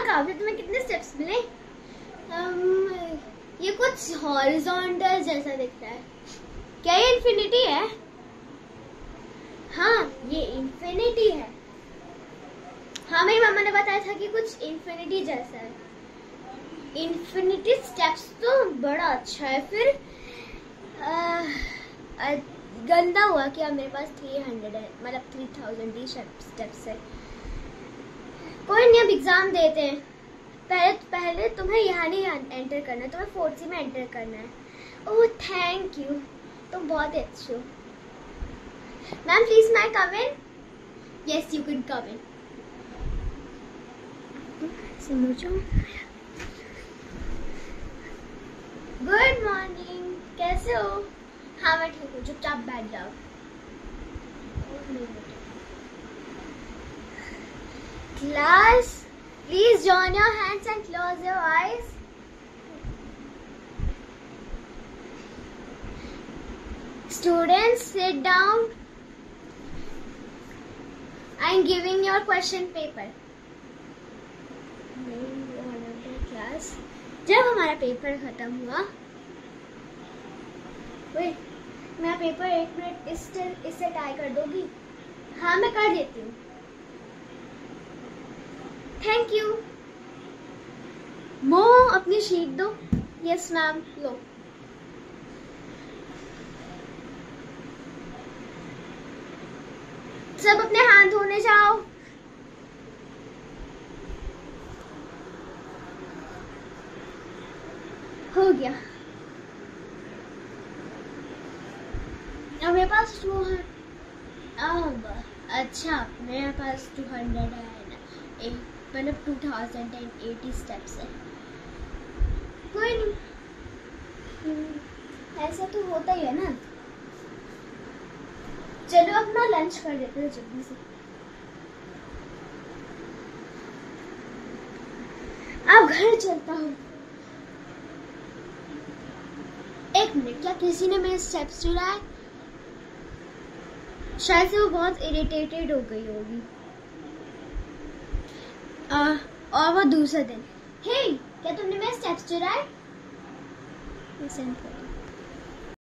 बताओ कि तुम्हें कितने स्टेप्स मिले? ये कुछ हॉरिजॉन्टल जैसा दिखता है। क्या ये इन्फिनिटी है? हाँ, ये इन्फिनिटी है। हाँ, मेरी मम्मा ने बताया था कि कुछ इन्फिनिटी जैसा है। इन्फिनिटी स्टेप्स तो बड़ा अच्छा है। फिर गंदा हुआ कि अब मेरे पास 300 है, मतलब 3000 स्टेप्स है। कोई नहीं, अब एग्जाम देते हैं। पहले तुम्हें यहाँ नहीं एंटर करना है, तुम्हें 4C में एंटर करना है। ओह थैंक यू, तुम बहुत अच्छे हो। Ma'am please may come in? Yes you can come in. समझो। गुड मॉर्निंग, कैसे हो? हाँ मैं ठीक हूँ, चुपचाप बैठ जाओ। Class please join your hands and close your eyes. Students sit down. I am giving your question paper. Class जब हमारा पेपर खत्म हुआ, मेरा पेपर 1 मिनट इससे टाई कर दोगी? हाँ मैं कर देती हूँ। Thank you. मो अपनी शीट दो। यस मैम, लो। सब अपने हाथ धोने जाओ। हो गया। अब मेरे पास 200। अच्छा मेरे पास 200 है ना, मतलब 2080 स्टेप्स है। कोई नहीं, ऐसा तो होता ही है ना। चलो अपना लंच कर देते हैं जल्दी से। अब घर चलता हूँ। 1 मिनट, क्या किसी ने मेरे स्टेप्स चुराए? शायद से वो बहुत इरिटेटेड हो गई होगी। और वो दूसरा दिन, हे क्या तुमने मेरे स्टेप्स चुराए?